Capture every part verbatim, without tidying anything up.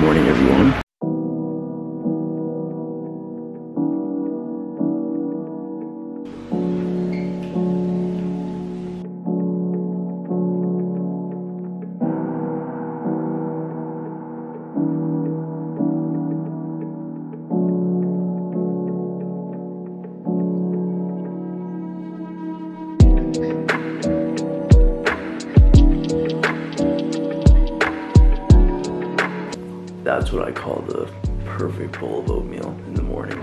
morning, everyone. That's what I call the perfect bowl of oatmeal in the morning.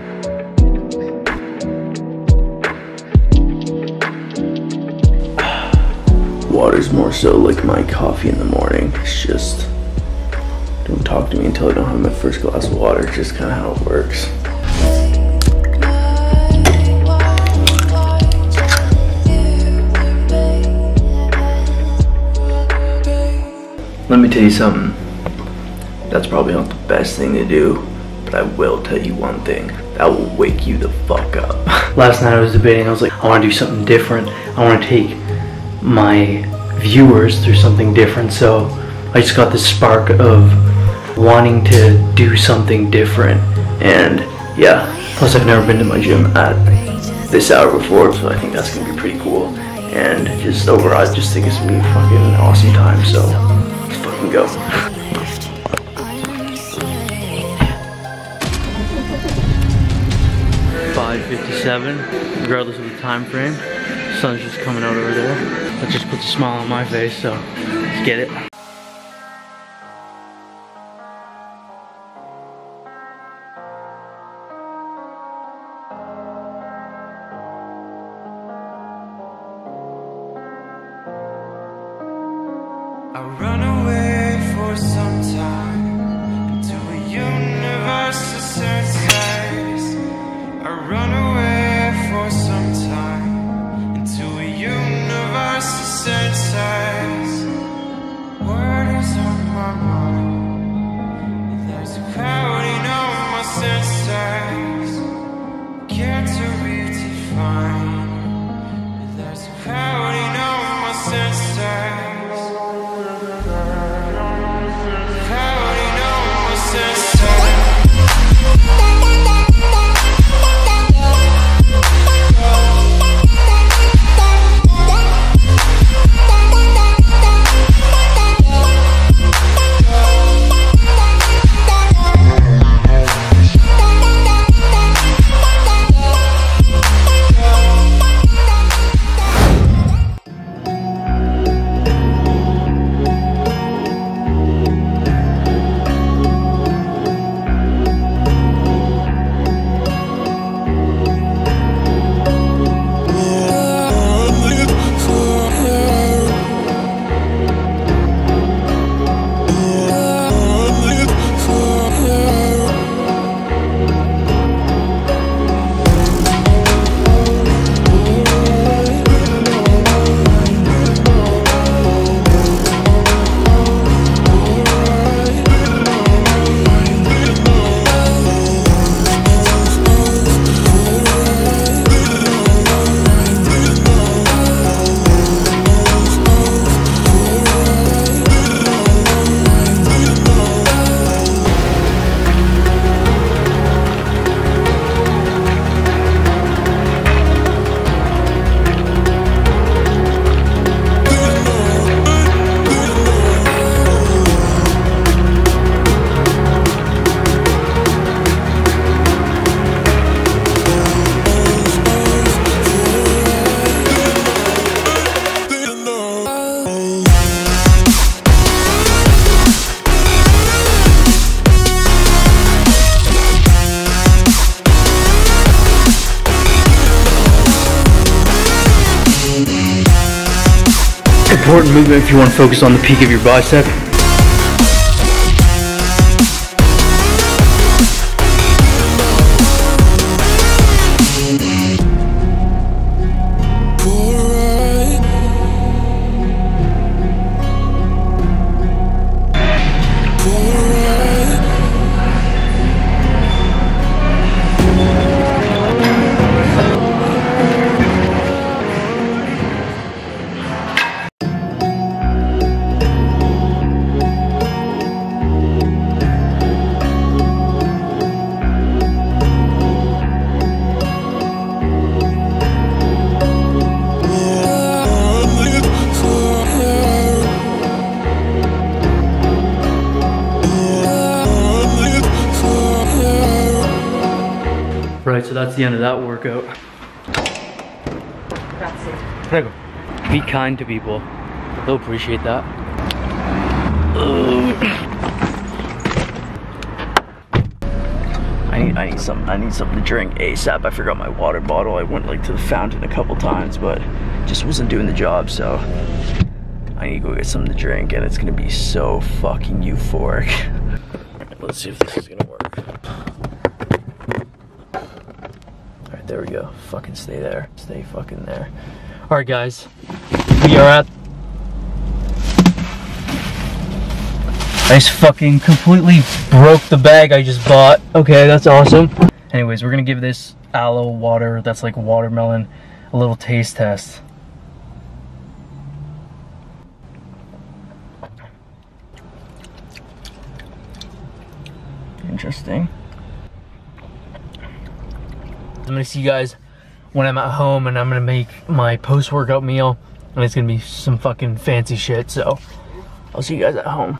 Water's more so like my coffee in the morning. It's just, don't talk to me until I don't have my first glass of water. It's just kind of how it works. Let me tell you something. That's probably not the best thing to do, but I will tell you one thing. That will wake you the fuck up. Last night I was debating, I was like, I want to do something different. I want to take my viewers through something different, so I just got this spark of wanting to do something different. And yeah, plus I've never been to my gym at this hour before, so I think that's going to be pretty cool. And just overall, I just think it's going to be a fucking awesome time, so let's fucking go. five fifty-seven, regardless of the time frame. The sun's just coming out over there. That just puts a smile on my face, so let's get it. I run away for some time into a universe of senses. I run away for some time into a universe of senses. Word is on my mind, there's a crowding on my senses. Can't to be defined, there's a crowding on my senses. Important movement if you want to focus on the peak of your bicep. Right, so that's the end of that workout. Prego. Be kind to people. They'll appreciate that. I need, I need some. I need something to drink ASAP. I forgot my water bottle. I went like to the fountain a couple times, but just wasn't doing the job. So I need to go get something to drink, and it's gonna be so fucking euphoric. Alright, let's see if this is gonna work. Alright, there we go. Fucking stay there. Stay fucking there. Alright, guys, we are at. I just fucking completely broke the bag I just bought. Okay, that's awesome. Anyways, we're gonna give this aloe water, that's like watermelon, a little taste test. Interesting. I'm gonna see you guys when I'm at home, and I'm gonna make my post-workout meal, and it's gonna be some fucking fancy shit, so I'll see you guys at home.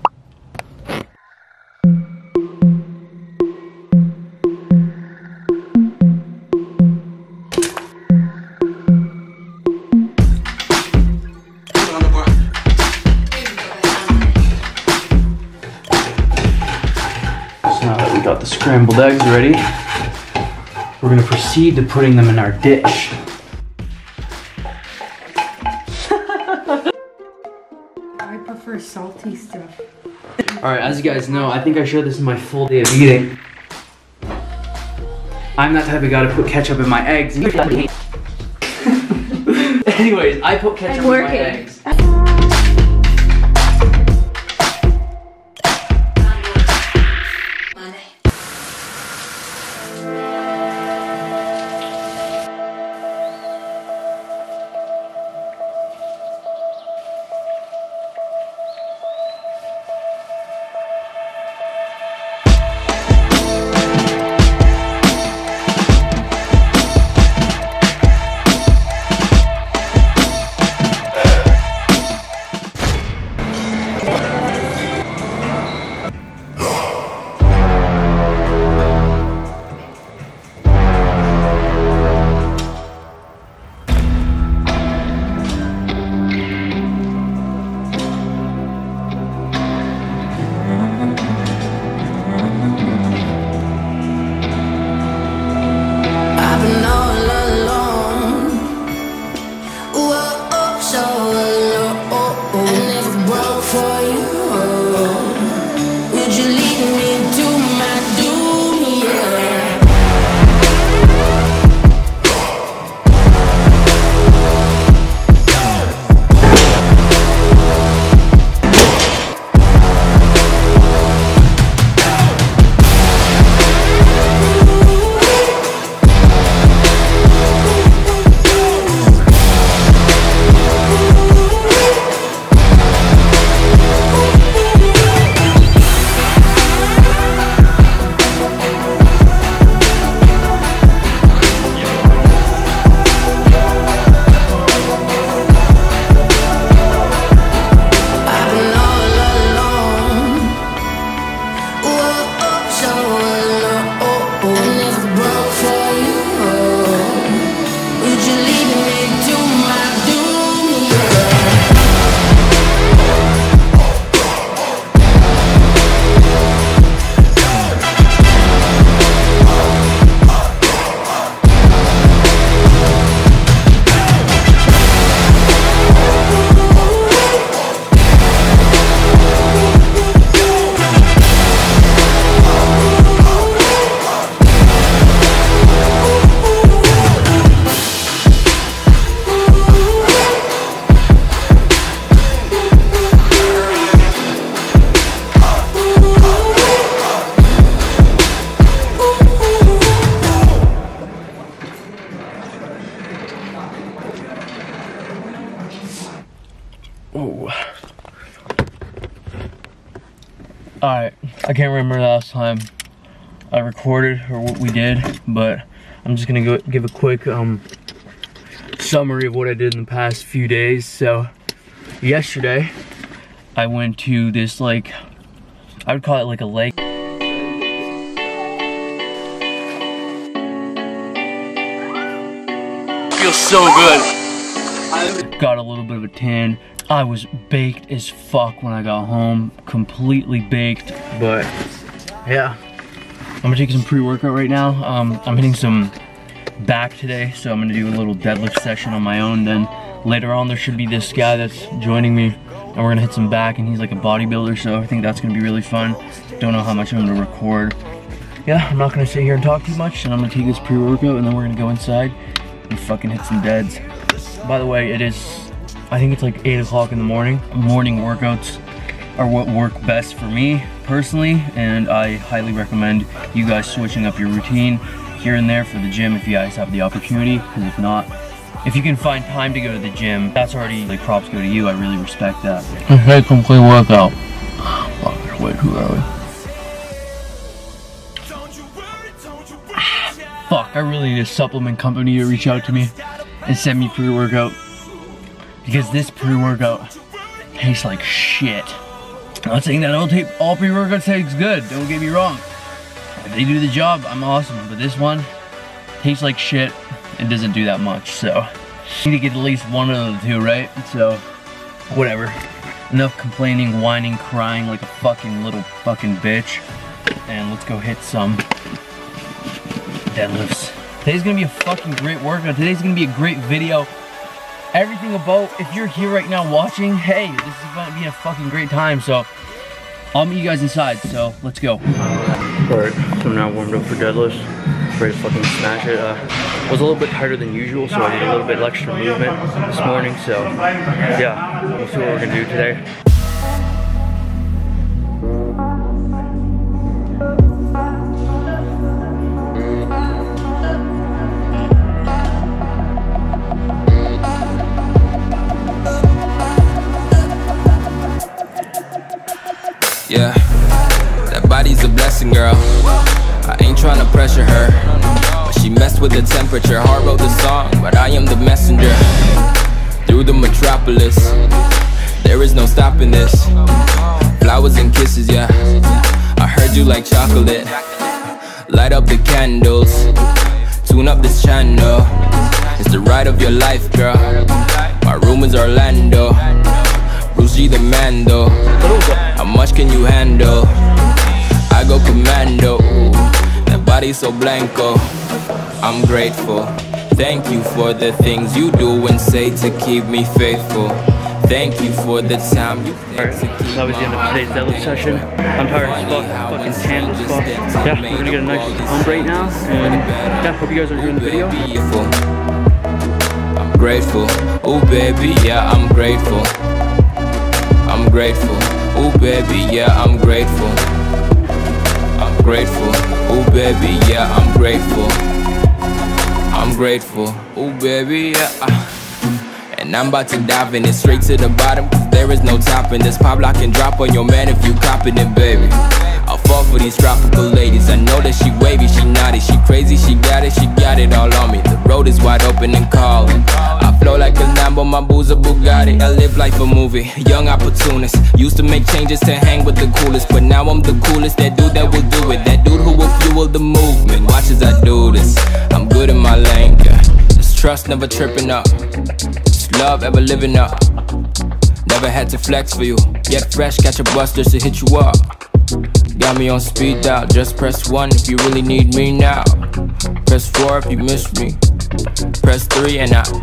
Now that we got the scrambled eggs ready, we're gonna proceed to putting them in our dish. I prefer salty stuff. Alright, as you guys know, I think I showed this in my full day of eating. I'm that type of guy to put ketchup in my eggs. Anyways, I put ketchup in my eggs. Ooh. Alright, I can't remember the last time I recorded or what we did, but I'm just gonna go give a quick um, summary of what I did in the past few days. So, yesterday, I went to this, like, I would call it like a lake. feels so good. Got a little bit of a tan. I was baked as fuck when I got home. Completely baked. But yeah, I'm gonna take some pre-workout right now. Um, I'm hitting some back today, so I'm gonna do a little deadlift session on my own. Then later on there should be this guy that's joining me, and we're gonna hit some back, and he's like a bodybuilder, so I think that's gonna be really fun. Don't know how much I'm gonna record. Yeah, I'm not gonna sit here and talk too much, and I'm gonna take this pre-workout, and then we're gonna go inside and fucking hit some deads. By the way, it is, I think it's like eight o'clock in the morning. Morning workouts are what work best for me personally, and I highly recommend you guys switching up your routine here and there for the gym if you guys have the opportunity, because if not, if you can find time to go to the gym, that's already, like, props go to you. I really respect that. Okay, complete workout. Fuck, it's way too early. Fuck, I really need a supplement company to reach out to me and send me pre-workout, because this pre-workout tastes like shit. I'm not saying that all, all pre-workout tastes good, don't get me wrong. If they do the job, I'm awesome, but this one tastes like shit and doesn't do that much, so I need to get at least one of the two, right? So, whatever. Enough complaining, whining, crying like a fucking little fucking bitch, and let's go hit some deadlifts. Today's gonna be a fucking great workout. Today's gonna be a great video. Everything about, if you're here right now watching, hey, this is gonna be a fucking great time, so I'll meet you guys inside, so let's go. Alright, so I'm now warmed up for deadlifts. Ready to fucking smash it. Uh, I was a little bit tighter than usual, so I did a little bit extra movement this morning, so yeah, we'll see what we're gonna do today. Yeah, that body's a blessing, girl. I ain't tryna pressure her, but she messed with the temperature. Heart wrote the song, but I am the messenger. Through the metropolis, there is no stopping this. Flowers and kisses, yeah. I heard you like chocolate. Light up the candles, tune up this channel. It's the ride of your life, girl. My room is Orlando. Bruce G the Mando. How much can you handle? I go commando. That body so blanco. I'm grateful. Thank you for the things you do and say to keep me faithful. Thank you for the time you take to keep that was the end of today's deadlift session. I'm tired as fuck, fucking tan as fuck. Yeah, we're gonna get a nice home break now, and yeah, hope you guys are enjoying the video. I'm grateful. Oh baby, yeah, I'm grateful. I'm grateful. Oh baby, yeah, I'm grateful. I'm grateful. Oh baby, yeah, I'm grateful. I'm grateful. Oh baby, yeah. And I'm about to dive in it straight to the bottom, cause there is no topping this. Pop lock and drop on your man if you copping it, baby. I'll fall for these tropical ladies. I know that she wavy, she naughty, she crazy, she got it, she got it all on me. The road is wide open and calling. I flow like a Lambo, my boo's a Bugatti. I live like a movie, young opportunist. Used to make changes to hang with the coolest, but now I'm the coolest. That dude that will do it, that dude who will fuel the movement. Watch as I do this, I'm good in my lane, yeah. Just trust, never tripping up. Just love, ever living up. Never had to flex for you. Get fresh, catch a bus just to hit you up. Got me on speed dial, just press one if you really need me now. Press four if you miss me. Press three and out.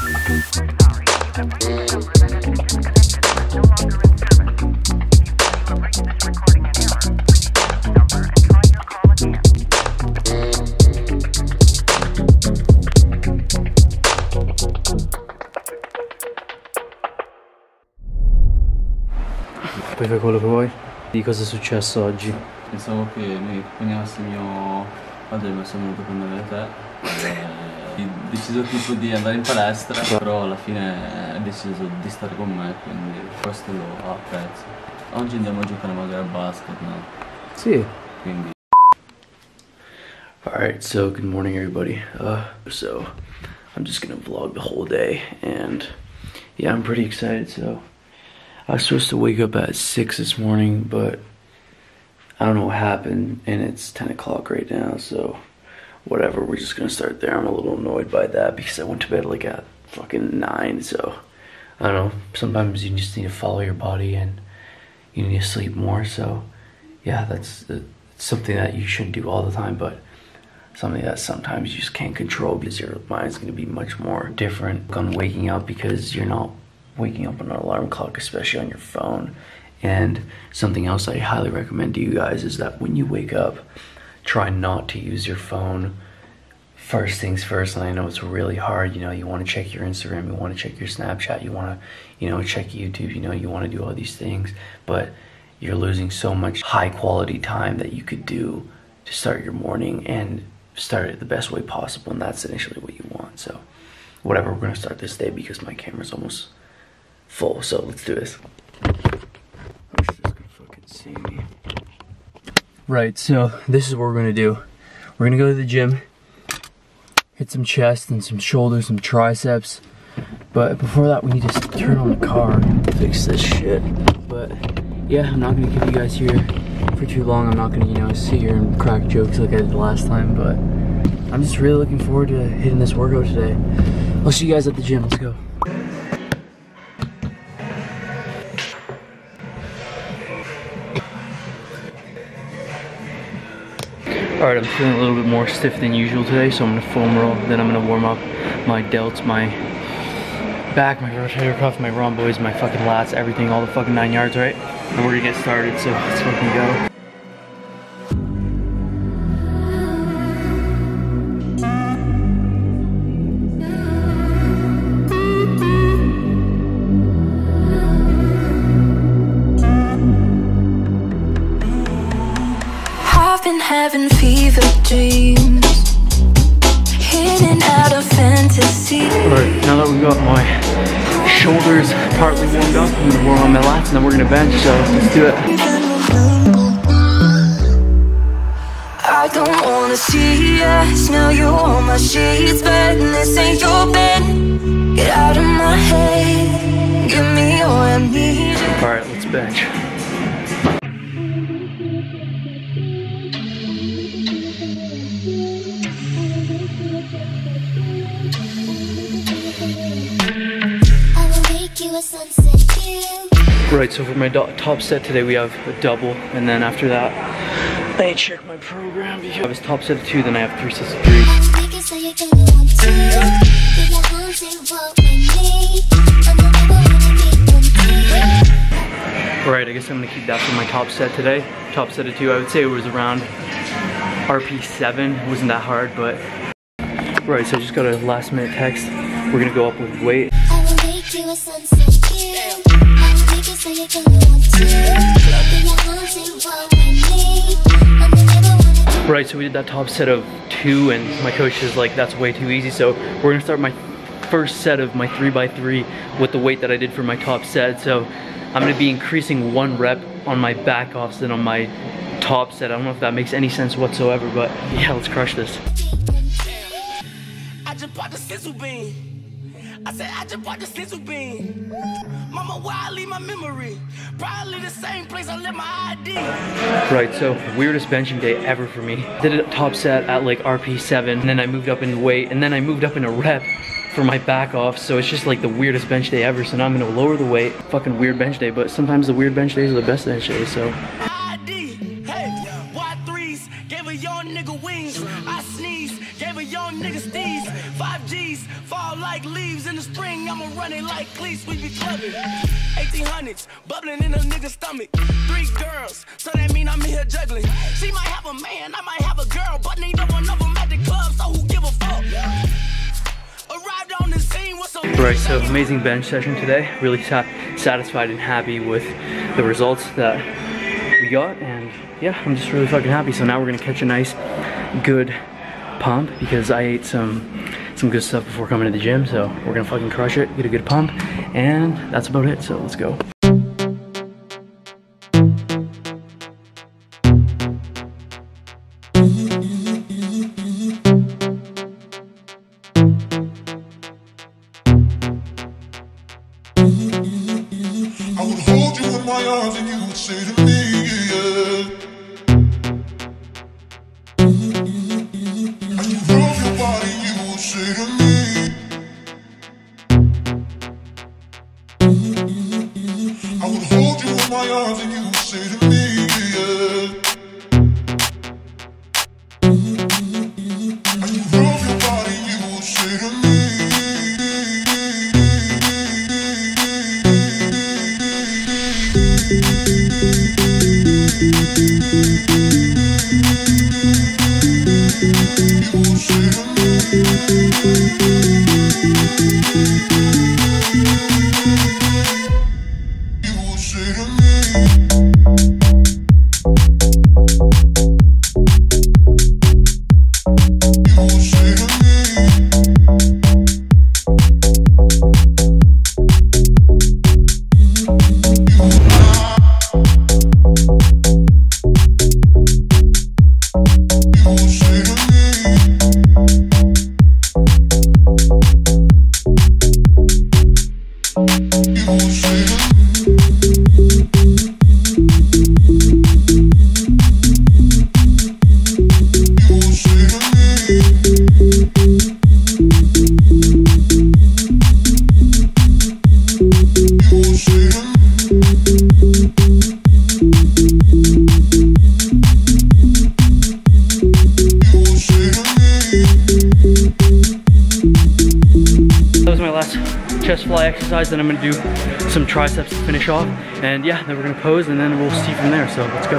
Puoi fare quello che vuoi? Di cosa è successo oggi? Pensavo che mi accompagnassi mio padre, mi sono venuto a prendere te. Ho deciso tipo di andare in palestra, però alla fine ha deciso di stare con me, quindi questo lo apprezzo. Oggi andiamo a giocare magari a basket, no? Sì. Quindi. Alright, so good morning everybody. Uh, so I'm just gonna vlog the whole day, and yeah, I'm pretty excited. So I was supposed to wake up at six this morning, but I don't know what happened, and it's ten o'clock right now, so whatever, we're just gonna start there. I'm a little annoyed by that because I went to bed like at fucking nine, so I don't know, sometimes you just need to follow your body and you need to sleep more. So yeah, that's uh, something that you shouldn't do all the time, but something that sometimes you just can't control because your mind's gonna be much more different on waking up because you're not waking up on an alarm clock, especially on your phone. And something else I highly recommend to you guys is that when you wake up, try not to use your phone first things first. And I know it's really hard, you know, you want to check your Instagram, you want to check your Snapchat, you want to, you know, check YouTube, you know, you want to do all these things, but you're losing so much high quality time that you could do to start your morning and start it the best way possible, and that's initially what you want. So whatever, we're gonna start this day because my camera's almost full, so let's do this. I'm just gonna fucking see me. Right, so this is what we're gonna do. We're gonna go to the gym, hit some chest and some shoulders, some triceps, but before that we need to turn on the car and fix this shit. But yeah, I'm not gonna keep you guys here for too long. I'm not gonna, you know, sit here and crack jokes like I did last time, but I'm just really looking forward to hitting this workout today. I'll see you guys at the gym. Let's go. Alright, I'm feeling a little bit more stiff than usual today, so I'm gonna foam roll, then I'm gonna warm up my delts, my back, my rotator cuff, my rhomboids, my fucking lats, everything, all the fucking nine yards, right? And we're gonna get started, so let's fucking go. I've been having fever dreams, in and out of fantasy. Alright, now that we got my shoulders partly warmed up, I'm gonna warm on my lats and then we're gonna bench, so let's do it. I don't wanna see ya, smell you on my sheets, but this ain't your bed. Get out of my head, give me all I need. Alright, let's bench. Right, so for my top set today we have a double, and then after that I check my program because I have a top set of two, then I have three sets of three. Right, I guess I'm gonna keep that for my top set today. Top set of two, I would say it was around R P seven. It wasn't that hard, but right, so I just got a last minute text. We're gonna go up with weight. Right, so we did that top set of two, and my coach is like, that's way too easy. So we're gonna start my first set of my three by three with the weight that I did for my top set. So I'm gonna be increasing one rep on my back offs than on my top set. I don't know if that makes any sense whatsoever, but yeah, let's crush this. I just bought the sizzle bean. I said I just bought the sizzle bean. Mama, where I leave my memory? Probably the same place I left my I D. Right, so weirdest benching day ever for me. Did a top set at like R P seven, and then I moved up in weight, and then I moved up in a rep for my back off, so it's just like the weirdest bench day ever. So now I'm gonna lower the weight. Fucking weird bench day, but sometimes the weird bench days are the best bench days, so. I D, hey, Y threes, gave a young nigga wings. I sneeze, gave a young nigga steez. Five G's, fall like leaves in the spring. I'ma run it like cleats, we be clubbing. eighteen hundreds, bubbling in a nigga's stomach. Three girls, so that mean I'm in here juggling. She might have a man, I might have a girl, but neither one of them at the club, so who give a fuck? Arrived on the scene with some. Right, so amazing bench session today. Really sa satisfied and happy with the results that we got, and yeah, I'm just really fucking happy. So now we're gonna catch a nice, good pump because I ate some some good stuff before coming to the gym. So we're gonna fucking crush it, get a good pump, and that's about it. So let's go. I would hold you in my arms and you would say to me, yeah. Are you say to me, yeah. As you move your body, you will say to me. You will say to me. You will say to me. Chest fly exercise, then I'm gonna do some triceps to finish off, and yeah, then we're gonna pose and then we'll see from there, so let's go.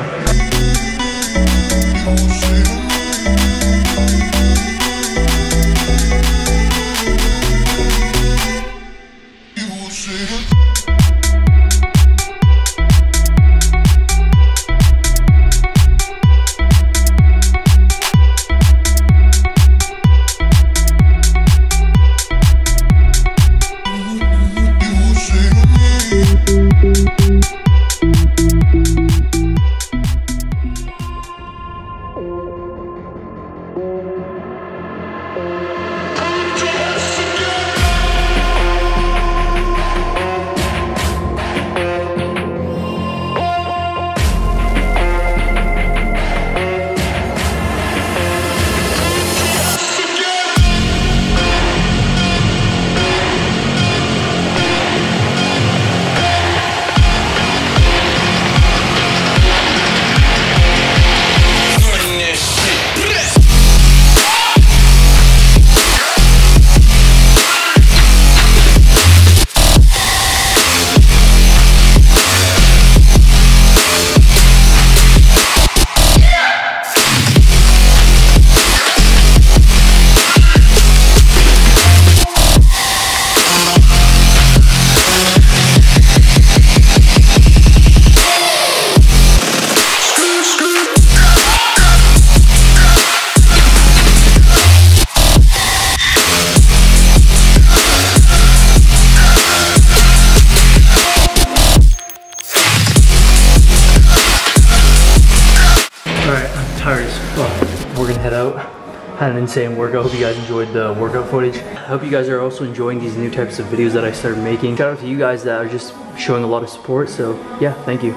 We're gonna head out. Had an insane workout. Hope you guys enjoyed the workout footage. I hope you guys are also enjoying these new types of videos that I started making. Shout out to you guys that are just showing a lot of support. So yeah, thank you.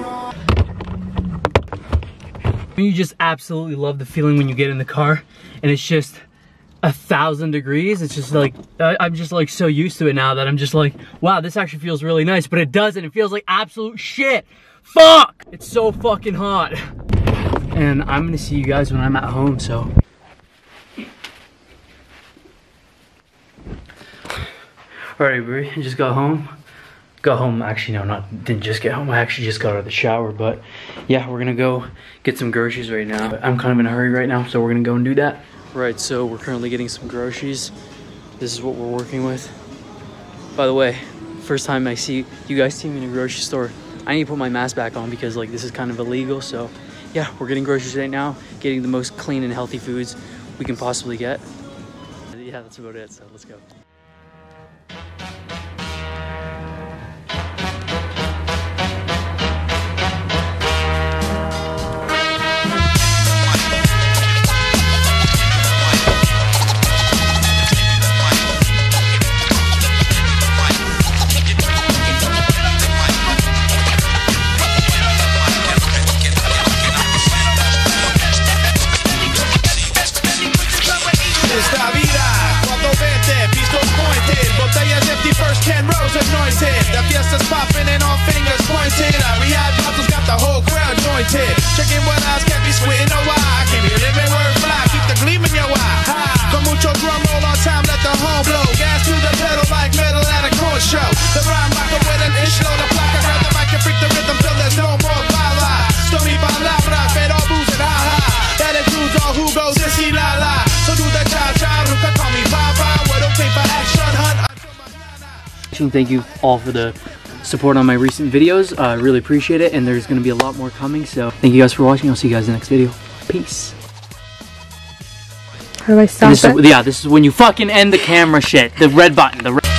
You just absolutely love the feeling when you get in the car and it's just a thousand degrees. It's just like, I'm just like so used to it now that I'm just like, wow, this actually feels really nice, but it doesn't. It feels like absolute shit. Fuck! It's so fucking hot. And I'm gonna see you guys when I'm at home, so. Alright, everybody, I just got home. Got home, actually no, not, didn't just get home. I actually just got out of the shower, but yeah, we're gonna go get some groceries right now. But I'm kind of in a hurry right now, so we're gonna go and do that. Right, so we're currently getting some groceries. This is what we're working with. By the way, first time I see you guys see me in a grocery store, I need to put my mask back on because like this is kind of illegal, so. Yeah, we're getting groceries right now, getting the most clean and healthy foods we can possibly get. Yeah, that's about it, so let's go. First ten rows anointed, the fiesta's popping and all fingers pointed. Our rehab bottles got the whole crowd watching. Thank you all for the support on my recent videos. I uh, really appreciate it, and there's going to be a lot more coming. So thank you guys for watching. I'll see you guys in the next video. Peace. How do I stop This it? is, yeah, this is when you fucking end the camera shit. The red button. The red